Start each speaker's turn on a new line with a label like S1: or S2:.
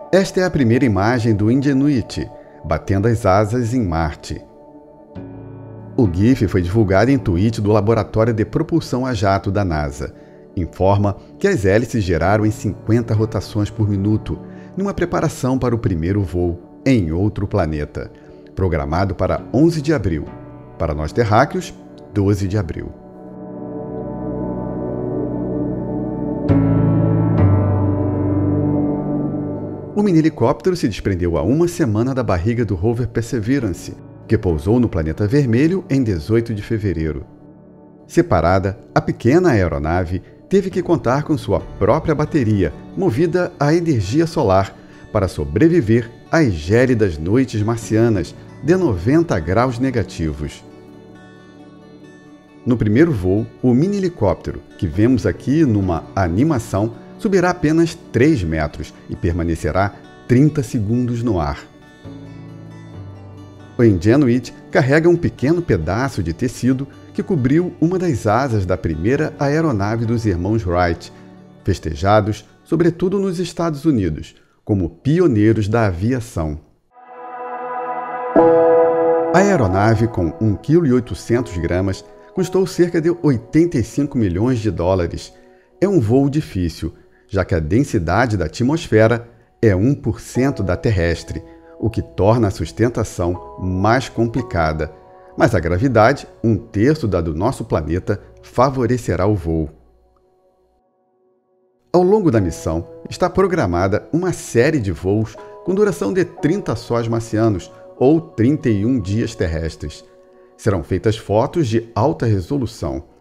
S1: Esta é a primeira imagem do Ingenuity, batendo as asas em Marte. O GIF foi divulgado em tweet do Laboratório de Propulsão a Jato da NASA. Informa que as hélices giraram em 50 rotações por minuto, numa preparação para o primeiro voo em outro planeta, programado para 11 de abril. Para nós terráqueos, 12 de abril. O mini-helicóptero se desprendeu há uma semana da barriga do rover Perseverance, que pousou no planeta vermelho em 18 de fevereiro. Separada, a pequena aeronave teve que contar com sua própria bateria, movida a energia solar, para sobreviver às gélidas noites marcianas de 90 graus negativos. No primeiro voo, o mini-helicóptero, que vemos aqui numa animação, subirá apenas 3 metros e permanecerá 30 segundos no ar. O Ingenuity carrega um pequeno pedaço de tecido que cobriu uma das asas da primeira aeronave dos irmãos Wright, festejados sobretudo nos Estados Unidos, como pioneiros da aviação. A aeronave, com 1,8 kg, custou cerca de 85 milhões de dólares. É um voo difícil, já que a densidade da atmosfera é 1% da terrestre, o que torna a sustentação mais complicada. Mas a gravidade, 1/3 da do nosso planeta, favorecerá o voo. Ao longo da missão, está programada uma série de voos com duração de 30 sóis marcianos ou 31 dias terrestres. Serão feitas fotos de alta resolução,